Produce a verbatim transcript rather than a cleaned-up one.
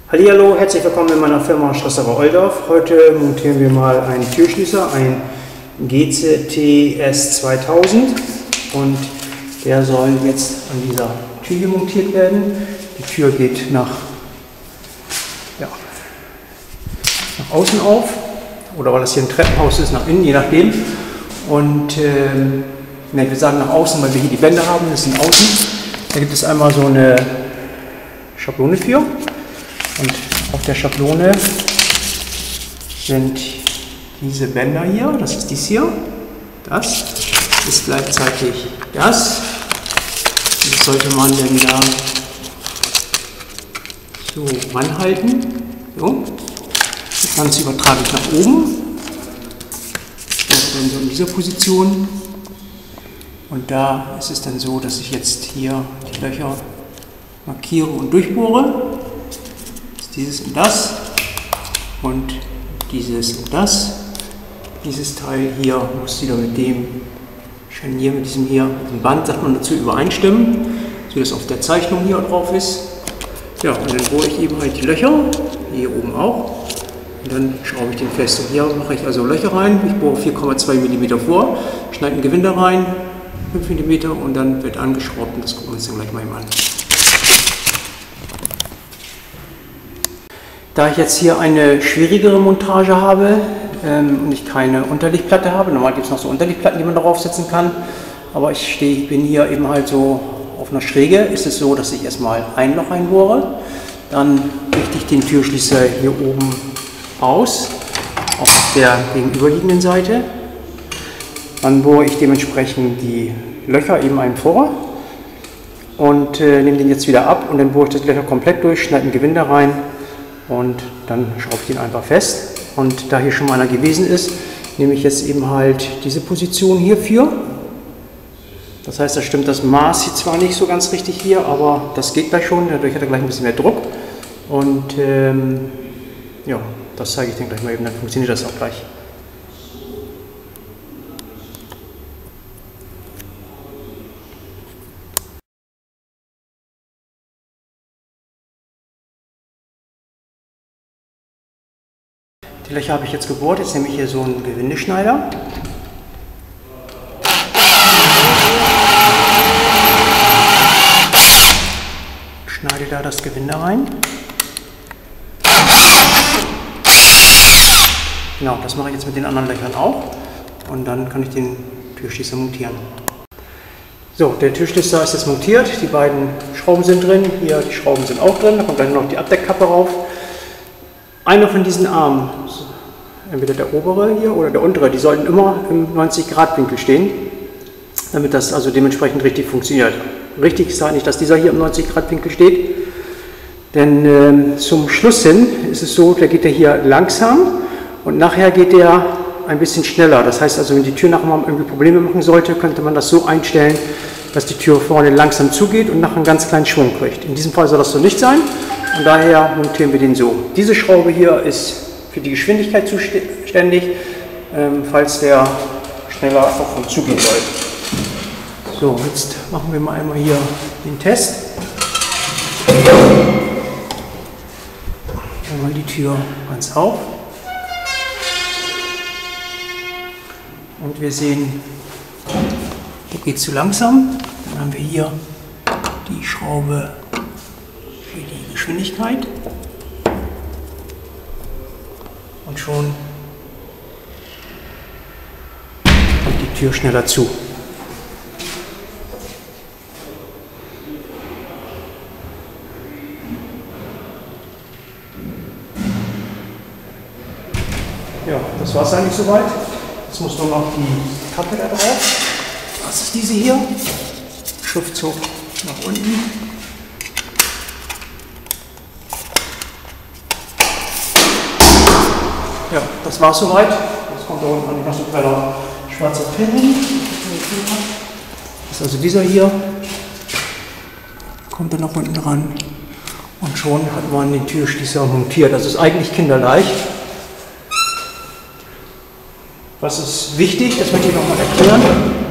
Hallihallo, herzlich willkommen in meiner Firma Schlosserei Oldorf. Heute montieren wir mal einen Türschließer, ein G Z T S zweitausend, und der soll jetzt an dieser Tür hier montiert werden. Die Tür geht nach, ja, nach außen auf, oder weil das hier ein Treppenhaus ist, nach innen, je nachdem. Und ähm, ne, wir sagen nach außen, weil wir hier die Wände haben, das sind außen. Da gibt es einmal so eine Schablone für. Und auf der Schablone sind diese Bänder hier, das ist dies hier, das ist gleichzeitig das. Das sollte man dann da so ranhalten. So. Das Ganze übertrage ich nach oben. Das dann so in dieser Position. Und da ist es dann so, dass ich jetzt hier die Löcher markiere und durchbohre. Dieses und das und dieses und das. Dieses Teil hier muss wieder mit dem Scharnier, mit diesem hier, mit dem Band, sagt man dazu, übereinstimmen, so dass auf der Zeichnung hier drauf ist. Ja, und dann bohre ich eben halt die Löcher, hier oben auch, und dann schraube ich den fest. Und hier mache ich also Löcher rein, ich bohre vier Komma zwei Millimeter vor, schneide ein Gewinde rein, fünf Millimeter, und dann wird angeschraubt, und das gucken wir uns dann gleich mal eben an. Da ich jetzt hier eine schwierigere Montage habe ähm, und ich keine Unterlegplatte habe, normal gibt es noch so Unterlegplatten, die man darauf setzen kann, aber ich stehe, bin hier eben halt so auf einer Schräge, ist es so, dass ich erstmal ein Loch einbohre, dann richte ich den Türschließer hier oben aus, auf der gegenüberliegenden Seite, dann bohre ich dementsprechend die Löcher eben ein vor und äh, nehme den jetzt wieder ab, und dann bohre ich das Löcher komplett durch, schneide ein Gewinde rein. Und dann schraube ich ihn einfach fest. Und da hier schon mal einer gewesen ist, nehme ich jetzt eben halt diese Position hierfür. Das heißt, da stimmt das Maß hier zwar nicht so ganz richtig hier, aber das geht gleich schon. Dadurch hat er gleich ein bisschen mehr Druck. Und ähm, ja, das zeige ich dir gleich mal eben, dann funktioniert das auch gleich. Die Löcher habe ich jetzt gebohrt, jetzt nehme ich hier so einen Gewindeschneider. Schneide da das Gewinde rein. Genau, das mache ich jetzt mit den anderen Löchern auch, und dann kann ich den Türschließer montieren. So, der Türschließer ist jetzt montiert, die beiden Schrauben sind drin, hier die Schrauben sind auch drin, da kommt gleich noch die Abdeckkappe rauf. Einer von diesen Armen, entweder der obere hier oder der untere, die sollten immer im neunzig Grad Winkel stehen, damit das also dementsprechend richtig funktioniert. Richtig ist nicht, dass dieser hier im neunzig Grad Winkel steht, denn äh, zum Schluss hin ist es so, der geht der hier langsam und nachher geht der ein bisschen schneller. Das heißt also, wenn die Tür nachher mal irgendwie Probleme machen sollte, könnte man das so einstellen, dass die Tür vorne langsam zugeht und nachher einen ganz kleinen Schwung kriegt. In diesem Fall soll das so nicht sein. Und daher montieren wir den so. Diese Schraube hier ist für die Geschwindigkeit zuständig, ähm, falls der schneller auf und zugehen soll. So, jetzt machen wir mal einmal hier den Test. Einmal die Tür ganz auf. Und wir sehen, der geht zu langsam. Dann haben wir hier die Schraube für die Geschwindigkeit, und schon geht die Tür schneller zu. Ja, das war es eigentlich soweit. Jetzt muss nur noch die Kappe da drauf. Das ist diese hier. Schriftzug nach unten. Ja, das war es soweit. Jetzt kommt da unten noch so ein kleiner schwarzer Pin hin. Das ist also dieser hier. Kommt dann noch unten dran. Und schon hat man den Türschließer montiert. Das ist eigentlich kinderleicht. Was ist wichtig, das möchte ich noch mal erklären.